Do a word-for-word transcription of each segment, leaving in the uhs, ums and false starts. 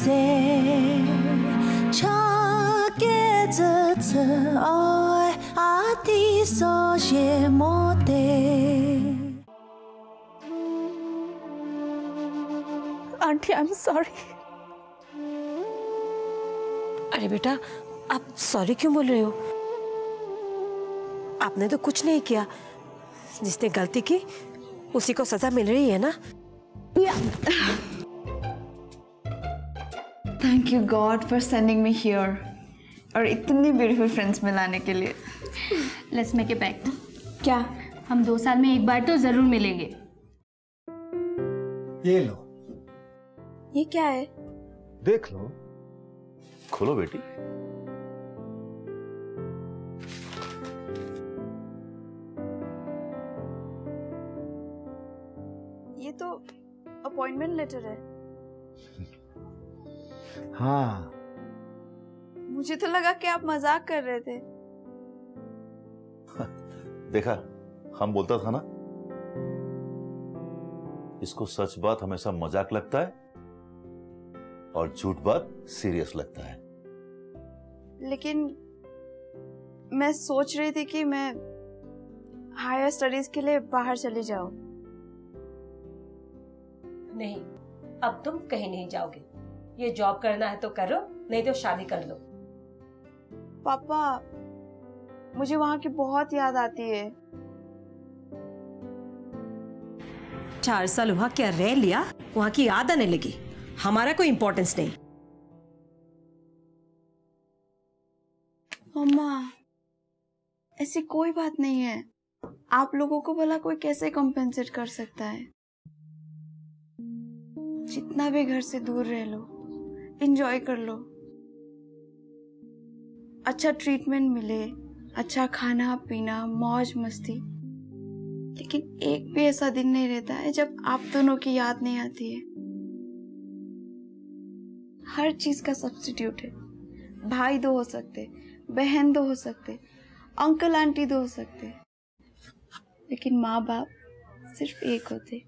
些差给这次爱阿的所些莫得。 aunty I am sorry. अरे बेटा, आप सॉरी क्यों बोल रहे हो? आपने तो कुछ नहीं किया। जिसने गलती की उसी को सजा मिल रही है ना। Thank you God for sending me here और इतनी ब्यूटीफुल फ्रेंड्स मिलाने के लिए। Let's make a pact. क्या? हम दो साल में एक बार तो जरूर मिलेंगे। ये लो। ये क्या है? देख लो। खोलो बेटी। ये तो अपॉइंटमेंट लेटर है। हाँ, मुझे तो लगा कि आप मजाक कर रहे थे। देखा, हम बोलता था ना, इसको सच बात हमेशा मजाक लगता है और झूठ बात सीरियस लगता है। लेकिन मैं सोच रही थी कि मैं हायर स्टडीज के लिए बाहर चली जाऊं। नहीं, अब तुम कहीं नहीं जाओगे। ये जॉब करना है तो करो, नहीं तो शादी कर लो। पापा, मुझे वहां की बहुत याद आती है। चार साल वहां क्या रह लिया, वहां की याद आने लगी। हमारा कोई इंपॉर्टेंस नहीं। मम्मा, ऐसी कोई बात नहीं है। आप लोगों को भला कोई कैसे कॉम्पेंसेट कर सकता है? जितना भी घर से दूर रह लो, एंजॉय कर लो। अच्छा ट्रीटमेंट मिले, अच्छा खाना पीना, मौज मस्ती। लेकिन एक भी ऐसा दिन नहीं रहता है जब आप दोनों की याद नहीं आती है। हर चीज का सब्स्टिट्यूट है। भाई दो हो सकते, बहन दो हो सकते, अंकल आंटी दो हो सकते, लेकिन माँ बाप सिर्फ एक होते।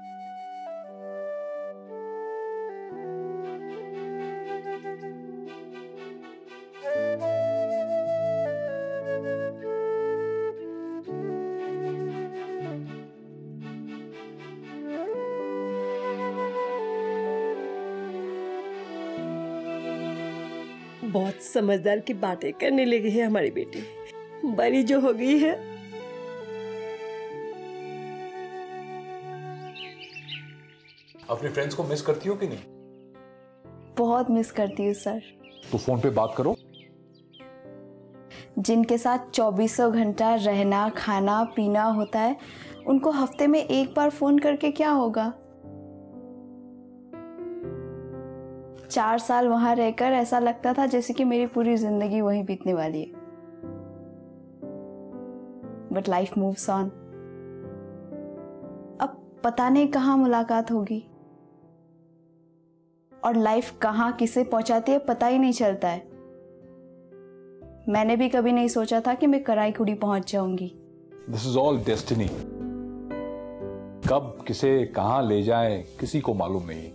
बहुत समझदार की बातें करने लगी है हमारी बेटी। बड़ी जो हो गई है। अपने फ्रेंड्स को मिस करती हो कि नहीं? बहुत मिस करती हूँ सर। तो फोन पे बात करो। जिनके साथ चौबीसों घंटा रहना खाना पीना होता है, उनको हफ्ते में एक बार फोन करके क्या होगा? चार साल वहां रहकर ऐसा लगता था जैसे कि मेरी पूरी जिंदगी वहीं बीतने वाली है। But life moves on. अब पता नहीं कहाँ मुलाकात होगी और लाइफ कहाँ किसे पहुंचाती है पता ही नहीं चलता है। मैंने भी कभी नहीं सोचा था कि मैं कराईकुड़ी पहुंच जाऊंगी। This is all destiny. कब किसे कहां ले जाए किसी को मालूम नहीं।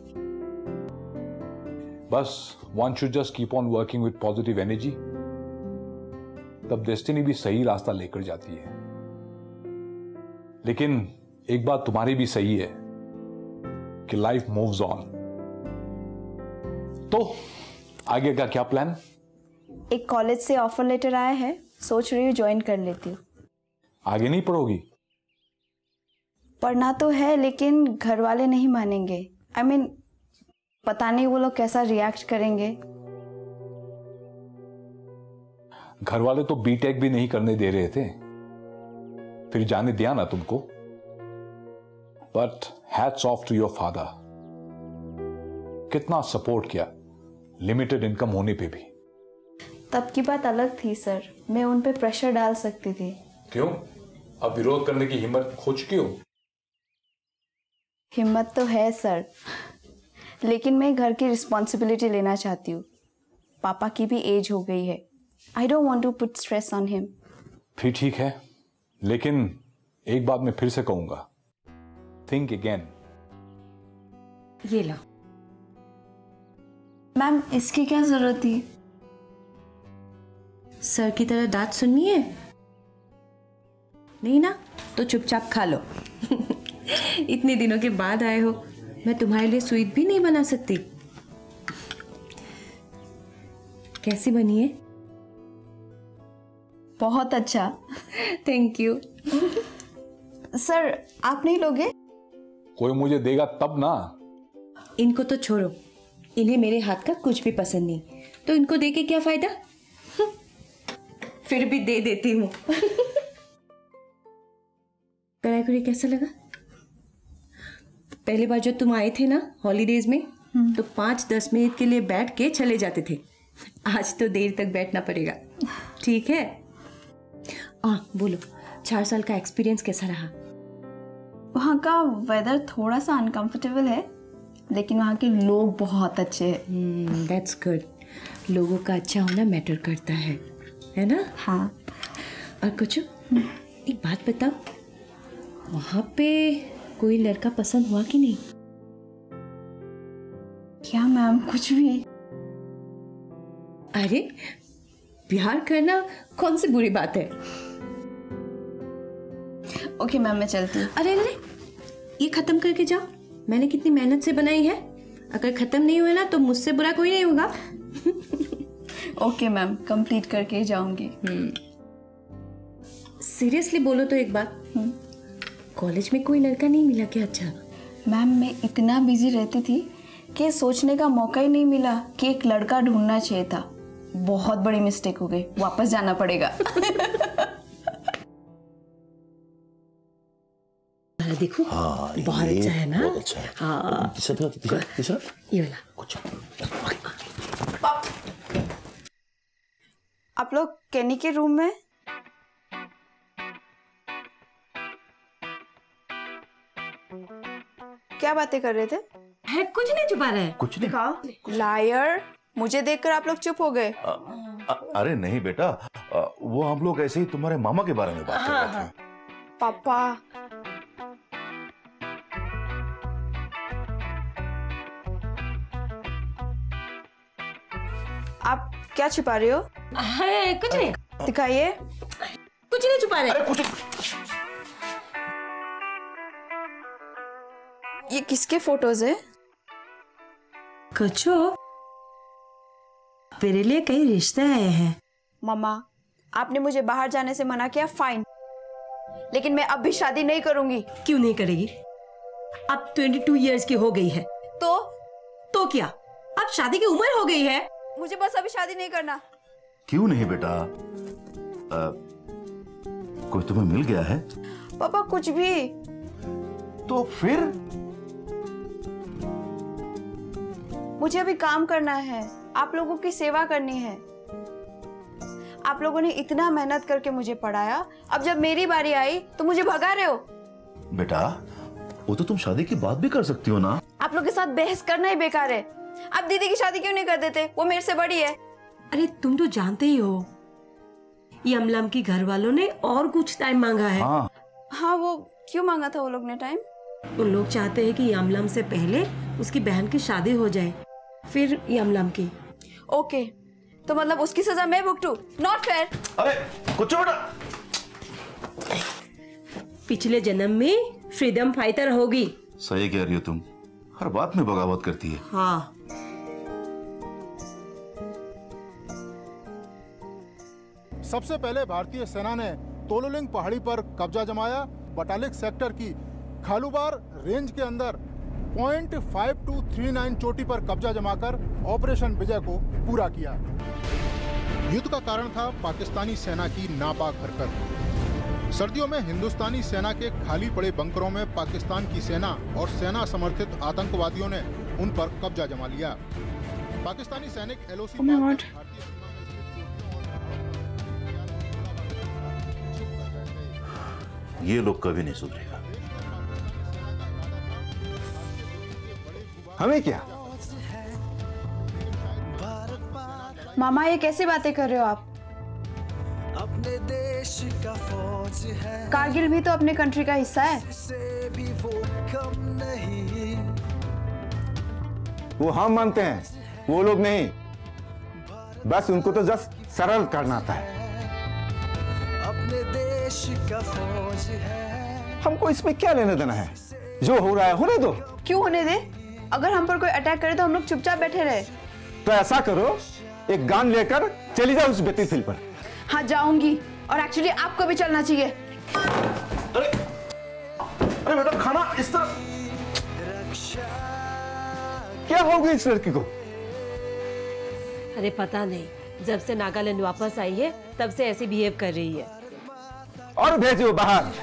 बस one should just keep on working with positive energy, तब डेस्टिनी भी सही रास्ता लेकर जाती है। लेकिन एक बात तुम्हारी भी सही है कि लाइफ मूव्स ऑन। तो आगे का क्या प्लान? एक कॉलेज से ऑफर लेटर आया है, सोच रही हूँ ज्वाइन कर लेती हूँ। आगे नहीं पढ़ोगी? पढ़ना तो है लेकिन घर वाले नहीं मानेंगे। आई I मीन mean, पता नहीं वो लोग कैसा रिएक्ट करेंगे। घर वाले तो बीटेक भी नहीं करने दे रहे थे, फिर जाने दिया ना तुमको। But hats off to your father, कितना सपोर्ट किया लिमिटेड इनकम होने पे भी। तब की बात अलग थी सर, मैं उन पे प्रेशर डाल सकती थी। क्यों? अब विरोध करने की हिम्मत खो चुकी हो? हिम्मत तो है सर, लेकिन मैं घर की रिस्पॉन्सिबिलिटी लेना चाहती हूँ। पापा की भी एज हो गई है। I don't want to put stress on him. फिर ठीक है, लेकिन एक बात मैं फिर से कहूंगा, थिंक अगेन। ये लो। मैम इसकी क्या जरूरत थी? सर की तरह दांत सुननी है? नहीं ना, तो चुपचाप खा लो। इतने दिनों के बाद आए हो, मैं तुम्हारे लिए स्वीट भी नहीं बना सकती। कैसी बनी है? बहुत अच्छा। Thank you. सर आप नहीं लोगे? कोई मुझे देगा तब ना। इनको तो छोड़ो, इन्हें मेरे हाथ का कुछ भी पसंद नहीं, तो इनको दे के क्या फायदा? फिर भी दे देती हूँ। कड़ाई कैसा लगा? पहली बार जब तुम आए थे ना हॉलीडेज में, तो पाँच दस मिनट के लिए बैठ के चले जाते थे। आज तो देर तक बैठना पड़ेगा। ठीक है? हाँ बोलो, चार साल का एक्सपीरियंस कैसा रहा? वहाँ का वेदर थोड़ा सा अनकंफर्टेबल है, लेकिन वहाँ के लोग बहुत अच्छे हैं। That's good. लोगों का अच्छा होना मैटर करता है, है ना? हाँ। और कुछ एक बात बताओ, वहाँ पे कोई लड़का पसंद हुआ कि नहीं? क्या मैम, कुछ भी? अरे प्यार करना कौन सी बुरी बात है? ओके मैम, मैं चलती हूँ। अरे अरे ये खत्म करके जाओ, मैंने कितनी मेहनत से बनाई है। अगर खत्म नहीं हुए ना तो मुझसे बुरा कोई नहीं होगा। ओके मैम, कंप्लीट करके ही जाऊंगी। सीरियसली बोलो तो एक बात, कॉलेज में कोई लड़का नहीं मिला क्या? अच्छा मैम मैं इतना बिजी रहती थी कि सोचने का मौका ही नहीं मिला कि एक लड़का ढूंढना चाहिए था। बहुत बड़ी मिस्टेक हो गई, वापस जाना पड़ेगा। देखो हाँ, बहुत ये अच्छा है ना? बहुत अच्छा है। हाँ तीसरा तीसरा तीसरा ये वाला कुछ। आप लोग केनी के रूम में? क्या बातें कर रहे थे? है कुछ नहीं छुपा रहा है। कुछ नहीं। दिखाओ। लायर, मुझे देखकर आप लोग चुप हो गए। अ- अ- अरे नहीं बेटा, अ, वो हम लोग ऐसे ही तुम्हारे मामा के बारे में बात कर रहे थे। पापा, आप क्या छिपा रहे हो? है कुछ नहीं, दिखाइए। कुछ नहीं छुपा रहे। अरे कुछ ये किसके फोटोज है? कचो मेरे लिए कई रिश्ते आए हैं। मम्मा, आपने मुझे बाहर जाने से मना किया, फाइन, लेकिन मैं अब भी शादी नहीं करूंगी। क्यों नहीं करेगी? अब बाईस इयर्स की हो गई है। तो तो क्या, अब शादी की उम्र हो गई है? मुझे बस अभी शादी नहीं करना। क्यों नहीं बेटा? आ, कोई तुम्हें मिल गया है? पापा कुछ भी। तो फिर मुझे अभी काम करना है, आप लोगों की सेवा करनी है। आप लोगों ने इतना मेहनत करके मुझे पढ़ाया, अब जब मेरी बारी आई तो मुझे भगा रहे हो। बेटा, वो तो तुम शादी की बात भी कर सकती हो ना। आप लोग के साथ बहस करना ही बेकार है। आप दीदी की शादी क्यों नहीं कर देते? वो मेरे से बड़ी है। अरे तुम तो जानते ही हो, यमलम की घर वालों ने और कुछ टाइम मांगा है। हाँ हाँ, वो क्यों मांगा था वो लोग ने टाइम? उन लोग चाहते हैं कि यमलम से पहले उसकी बहन की शादी हो जाए, फिर यमलम की। ओके, तो मतलब उसकी सजा मैं भुगतूं? Not fair. अरे कुछ बेटा, पिछले जन्म में फ्रीडम फाइटर होगी। सही कह रही हो तुम, हर बात में बगावत करती है। हाँ सबसे पहले भारतीय सेना ने तोलोलिंग पहाड़ी पर कब्जा जमाया। बटालिक सेक्टर की खालूबार रेंज के अंदर point five two three nine चोटी पर कब्जा जमाकर ऑपरेशन विजय को पूरा किया। युद्ध का कारण था पाकिस्तानी सेना की नापाक हरकत। सर्दियों में हिंदुस्तानी सेना के खाली पड़े बंकरों में पाकिस्तान की सेना और सेना समर्थित आतंकवादियों ने उन पर कब्जा जमा लिया। पाकिस्तानी सैनिक एलओसी ये लोग कभी नहीं सुधरेगा। हमें क्या? मामा, ये कैसी बातें कर रहे हो आप? अपने देश का फौज है, कारगिल भी तो अपने कंट्री का हिस्सा है। से भी वो कम नहीं। वो हम मानते हैं, वो लोग नहीं, बस उनको तो जस्ट सरल करना आता है। अपने देश का फौज है। हमको इसमें क्या लेना देना है? जो हो रहा है होने दो। क्यों होने दे? अगर हम पर कोई अटैक करे तो हम लोग चुपचाप बैठे रहे। तो ऐसा करो, एक गन लेकर चली जाओ उस बैटलफील्ड पर। हाँ जाऊंगी, और एक्चुअली आपको भी चलना चाहिए। अरे अरे मैडम, खाना इस तरह क्या हो गया इस लड़की को? अरे पता नहीं, जब से नागालैंड वापस आई है तब से ऐसे बिहेव कर रही है। और भेजो बाहर।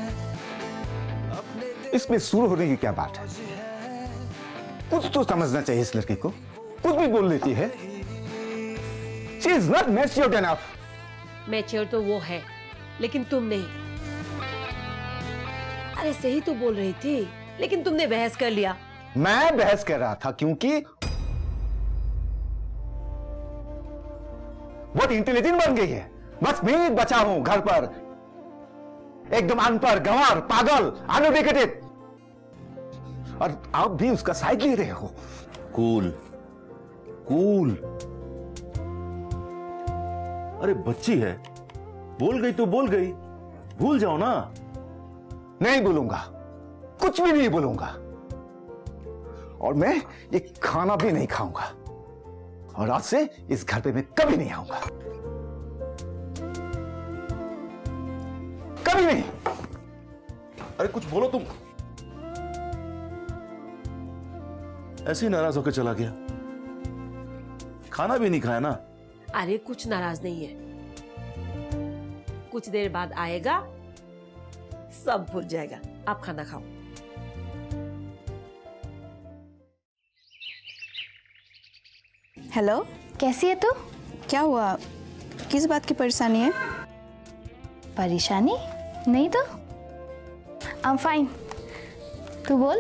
इसमें शुरू होने की क्या बात है? कुछ तो समझना चाहिए इस लड़की को। कुछ भी बोल लेती है। She is not matured enough. Mature तो वो है, लेकिन तुम नहीं। अरे सही तो बोल रही थी, लेकिन तुमने बहस कर लिया। मैं बहस कर रहा था क्योंकि बहुत इंटेलिजेंट बन गई है। बस मैं बचा हूं घर पर, एकदम अनपढ़, गंवार, पागल, अनएजुकेटेड, और आप भी उसका साइड ले रहे हो। Cool cool. अरे बच्ची है, बोल गई तो बोल गई, भूल जाओ ना। नहीं बोलूंगा, कुछ भी नहीं बोलूंगा, और मैं ये खाना भी नहीं खाऊंगा, और आज से इस घर पे मैं कभी नहीं आऊंगा, कभी नहीं। अरे कुछ बोलो तुम। ऐसे ही नाराज होकर चला गया, खाना भी नहीं खाया ना। अरे कुछ नाराज नहीं है, कुछ देर बाद आएगा, सब भूल जाएगा। आप खाना खाओ। हेलो, कैसी है तू? क्या हुआ? किस बात की परेशानी है? परेशानी नहीं तो, आई एम फाइन। तू बोल।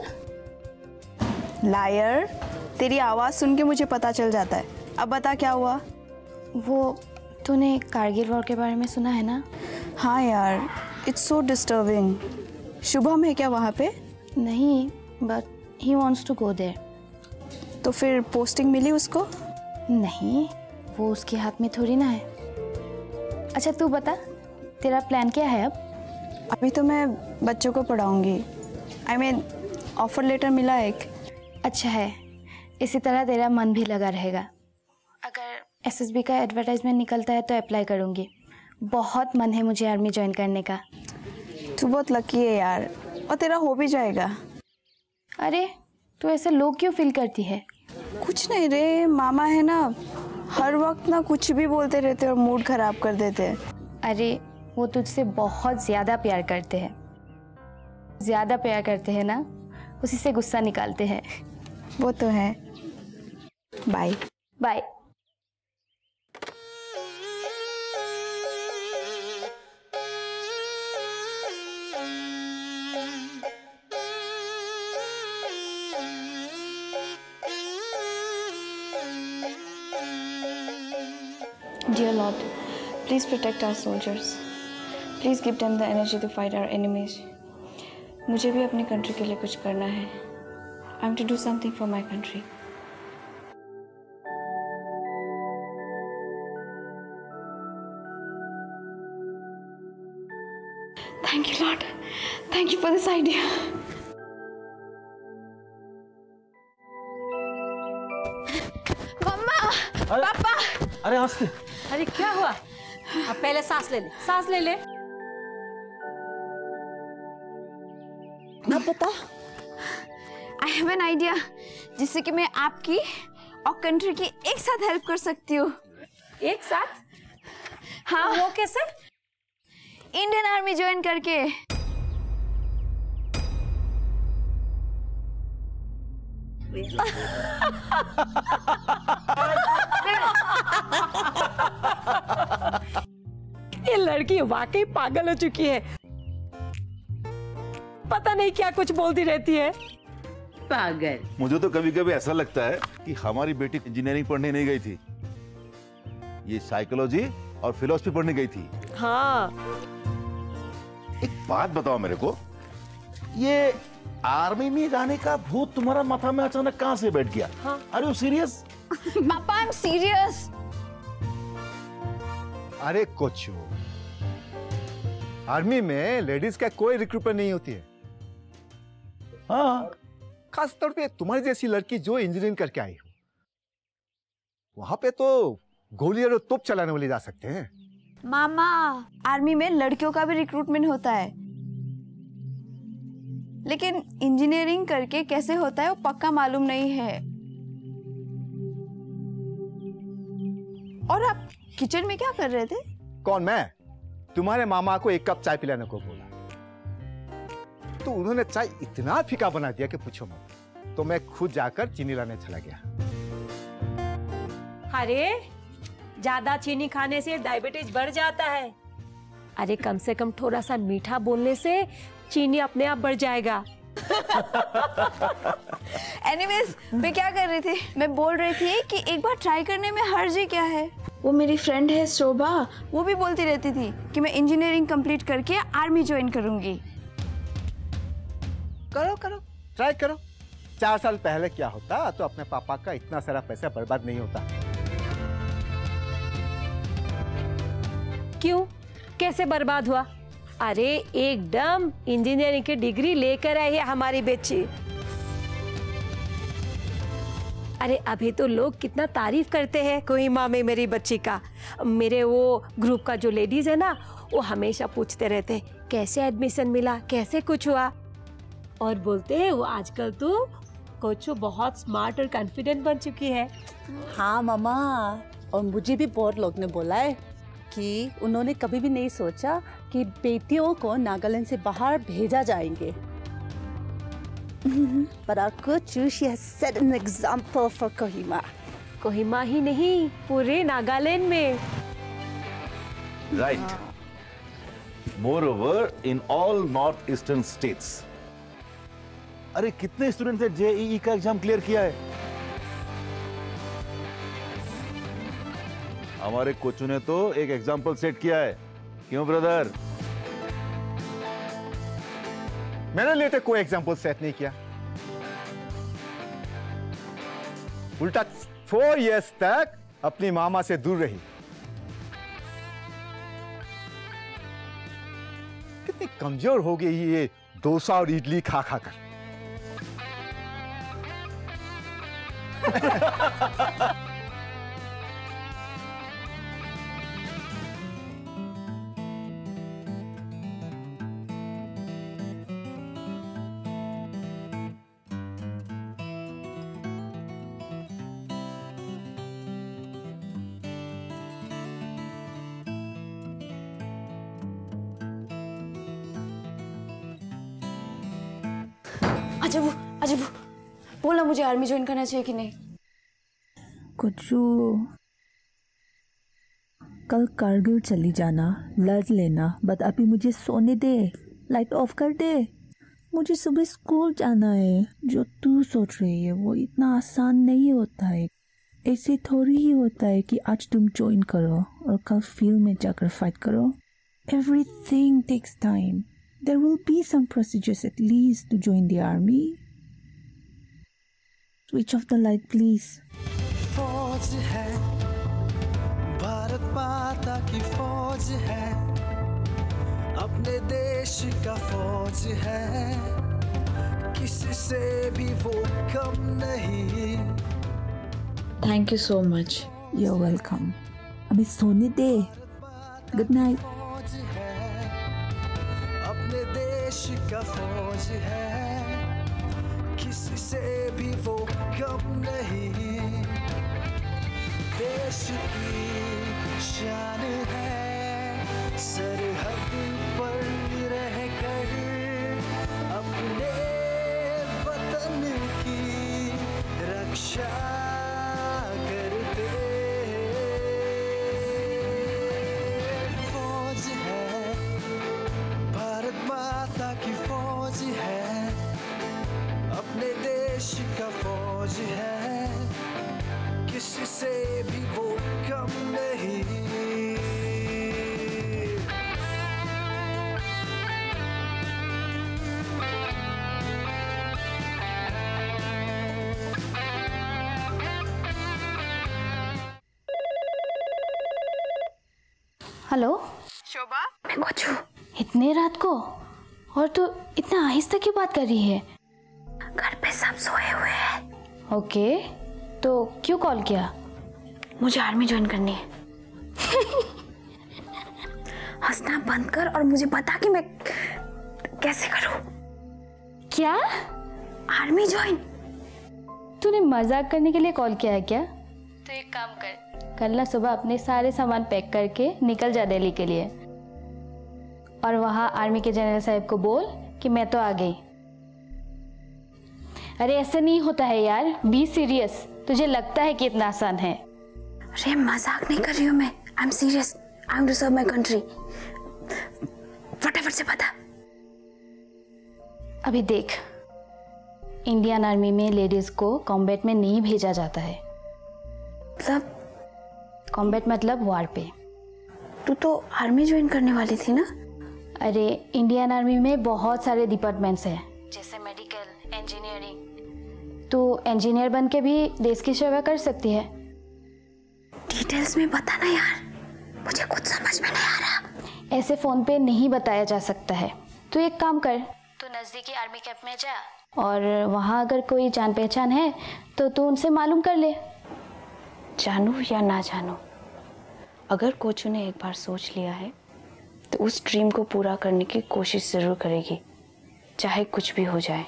लायर, तेरी आवाज सुन के मुझे पता चल जाता है। अब बता क्या हुआ? वो तूने कारगिल वॉर के बारे में सुना है ना? हाँ यार, इट्स सो डिस्टर्बिंग। शुभम है क्या वहाँ पे? नहीं, but he wants to go there. तो फिर पोस्टिंग मिली उसको? नहीं, वो उसके हाथ में थोड़ी ना है। अच्छा तू बता, तेरा प्लान क्या है अब? अभी तो मैं बच्चों को पढ़ाऊंगी। आई मीन ऑफर लेटर मिला एक। अच्छा है, इसी तरह तेरा मन भी लगा रहेगा। अगर एसएसबी का एडवर्टाइजमेंट निकलता है तो अप्लाई करूँगी। बहुत मन है मुझे आर्मी ज्वाइन करने का। तू बहुत लकी है यार, और तेरा हो भी जाएगा। अरे तू ऐसे लोग क्यों फील करती है? कुछ नहीं रे, मामा है ना, हर वक्त ना कुछ भी बोलते रहते और मूड खराब कर देते हैं। अरे वो तुझसे बहुत ज़्यादा प्यार करते हैं। ज़्यादा प्यार करते हैं ना, उसी से गुस्सा निकालते हैं। वो तो है। Bye bye. Dear Lord, please protect our soldiers. Please give them the energy to fight our enemies. मुझे भी अपनी कंट्री के लिए कुछ करना है. I am to do something for my country. Thank you, Lord. Thank you for this idea. मम्मा, पापा। अरे आस्ते। अरे क्या हुआ? अब पहले सांस ले ले, सांस ले ले। अब बता। I have an idea, जिससे कि मैं आपकी और कंट्री की एक साथ हेल्प कर सकती हूँ। एक साथ? हाँ। वो कैसे? इंडियन आर्मी ज्वाइन करके। ये लड़की वाकई पागल हो चुकी है। पता नहीं क्या कुछ बोलती रहती है। पागल। मुझे तो कभी कभी ऐसा लगता है कि हमारी बेटी इंजीनियरिंग पढ़ने नहीं गई थी, ये साइकोलॉजी और फिलॉसफी पढ़ने गई थी। हाँ। एक बात बताओ मेरे को, ये आर्मी में जाने का भूत तुम्हारा माथा में अचानक कहाँ से बैठ गया? हाँ। Are you serious? पापा आई एम सीरियस। अरे कोचू, आर्मी में लेडीज का कोई रिक्रूटमेंट नहीं होती है। हाँ, खास तौर पे तुम्हारी जैसी लड़की जो इंजीनियरिंग करके आई हो, वहां पे तो गोली और तोप चलाने वाले जा सकते हैं। मामा, आर्मी में लड़कियों का भी रिक्रूटमेंट होता है, लेकिन इंजीनियरिंग करके कैसे होता है वो पक्का मालूम नहीं है। और आप किचन में क्या कर रहे थे? कौन, मैं? तुम्हारे मामा को एक कप चाय पिलाने को बोला, तो उन्होंने चाय इतना फीका बना दिया कि पूछो मत। तो मैं खुद जाकर चीनी लाने चला गया। अरे ज्यादा चीनी खाने से डायबिटीज बढ़ जाता है। अरे कम से कम थोड़ा सा मीठा बोलने से चीनी अपने आप बढ़ जाएगा। एनीवेज, मैं क्या कर रही थी? मैं बोल रही थी कि एक बार ट्राई करने में हर्ज ही क्या है। वो मेरी फ्रेंड है शोभा, वो भी बोलती रहती थी कि मैं इंजीनियरिंग कंप्लीट करके आर्मी ज्वाइन करूंगी। करो करो, ट्राई करो। चार साल पहले क्या होता तो अपने पापा का इतना सारा पैसा बर्बाद नहीं होता। क्यों, कैसे बर्बाद हुआ? अरे एकदम इंजीनियरिंग की डिग्री लेकर आई है हमारी बच्ची। अरे अभी तो लोग कितना तारीफ करते हैं कोहिमा में मेरी बच्ची का। मेरे वो ग्रुप का जो लेडीज है ना, वो हमेशा पूछते रहते कैसे एडमिशन मिला, कैसे कुछ हुआ, और बोलते हैं वो आजकल तो कोचो बहुत स्मार्ट और कॉन्फिडेंट बन चुकी है। हाँ मामा, और मुझे भी बहुत लोग ने बोला है कि उन्होंने कभी भी नहीं सोचा कि बेटियों को नागालैंड से बाहर भेजा जाएंगे। But our Kochu, she has set an example for Kohima. Kohima ही नहीं, पूरे नागालैंड में। Right. Moreover, in all north-eastern states. अरे कितने स्टूडेंट ने जेईई का एग्जाम क्लियर किया है? हमारे कोचू ने तो एक एग्जाम्पल सेट किया है। क्यों ब्रदर? मेरे लिए तो कोई एग्जाम्पल सेट नहीं किया, उल्टा फोर इयर्स तक अपनी मामा से दूर रही। कितनी कमजोर हो गई ये डोसा और इडली खा खा कर। अजब अजब, बोला मुझे आर्मी ज्वाइन करना चाहिए कि नहीं? कुछू, कल कारगिल चली जाना, लड़ लेना, बट अभी मुझे सोने दे, लाइट ऑफ कर दे। मुझे सुबह स्कूल जाना है। जो तू सोच रही है वो इतना आसान नहीं होता है। ऐसे थोड़ी ही होता है कि आज तुम ज्वाइन करो और कल फील्ड में जाकर फाइट करो। Everything takes time. There will be some procedures at least to join the army. Switch off the light, please. फौज है, भारत माता की फौज है, अपने देश का फौज है, किसी से भी वो कम नहीं। Thank you so much. You're welcome. अभी सोने दे। Good night. अपने देश का फौज है, किसी से भी वो कम नहीं। देश की शान है, सरहद पर रहकर अपने वतन की रक्षा करते। फौज है, भारत माता की फौज है, अपने देश का फौज है, किसी से भी वो कम नहीं। हेलो शोभा, मैं कुछ इतने रात को, और तू इतना आहिस्ता क्यों बात कर रही है? घर पे सब सोए हुए हैं। ओके, तो क्यों कॉल किया? मुझे आर्मी ज्वाइन करनी है। हंसना बंद कर और मुझे बता कि मैं कैसे करूं। क्या? Army join? तूने मजाक करने के लिए कॉल किया है क्या? तो एक काम कर, कल ना सुबह अपने सारे सामान पैक करके निकल जा दिल्ली के लिए, और वहां आर्मी के जनरल साहब को बोल कि मैं तो आ गई। अरे ऐसे नहीं होता है यार, बी सीरियस। तुझे लगता है कि इतना आसान है? अरे मजाक नहीं कर रही हूँ मैं, I am serious. I am to serve my country. फटाफट से बता। अभी देख, इंडियन आर्मी में लेडीज को कॉम्बैट में नहीं भेजा जाता है। मतलब कॉम्बैट मतलब वार पे। तू तो आर्मी ज्वाइन करने वाली थी ना? अरे इंडियन आर्मी में बहुत सारे डिपार्टमेंट्स हैं, जैसे मेडिकल, इंजीनियरिंग। तू इंजीनियर बन के भी देश की सेवा कर सकती है। डिटेल्स में बता ना यार, मुझे कुछ समझ में नहीं आ रहा। ऐसे फोन पे नहीं बताया जा सकता है। तू एक काम कर, तू नजदीकी आर्मी कैंप में जा, और वहाँ अगर कोई जान पहचान है तो तू उनसे मालूम कर ले। जानू या ना जानू, अगर कोचू ने एक बार सोच लिया है तो उस ड्रीम को पूरा करने की कोशिश जरूर करेगी, चाहे कुछ भी हो जाए।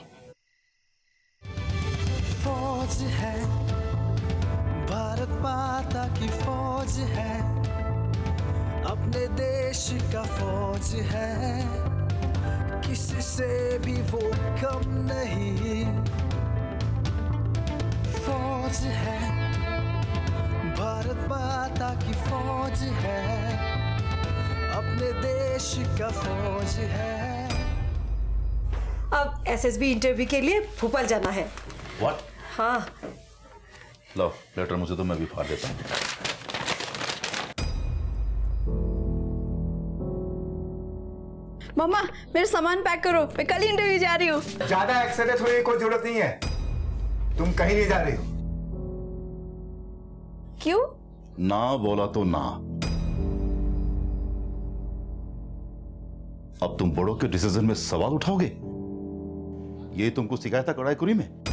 फौज है, भारत माता की फौज है, अपने देश का फौज है, किसी से भी वो कम नहीं। फौज है, भारत माता की फौज है, अपने देश का फौज है। अब एसएसबी इंटरव्यू के लिए भोपाल जाना है। What? हाँ। लो लेटर मुझे तो, मैं भी फाड़ देता हूँ। मम्मा मेरा सामान पैक करो, मैं कल इंटरव्यू जा रही हूँ। ज्यादा एक्साइटेड होने की कोई जरूरत नहीं है, तुम कहीं नहीं जा रही हो। क्यों? ना बोला तो ना। अब तुम बड़ों के डिसीजन में सवाल उठाओगे? ये तुमको सिखाया था कड़ाई कुरी में?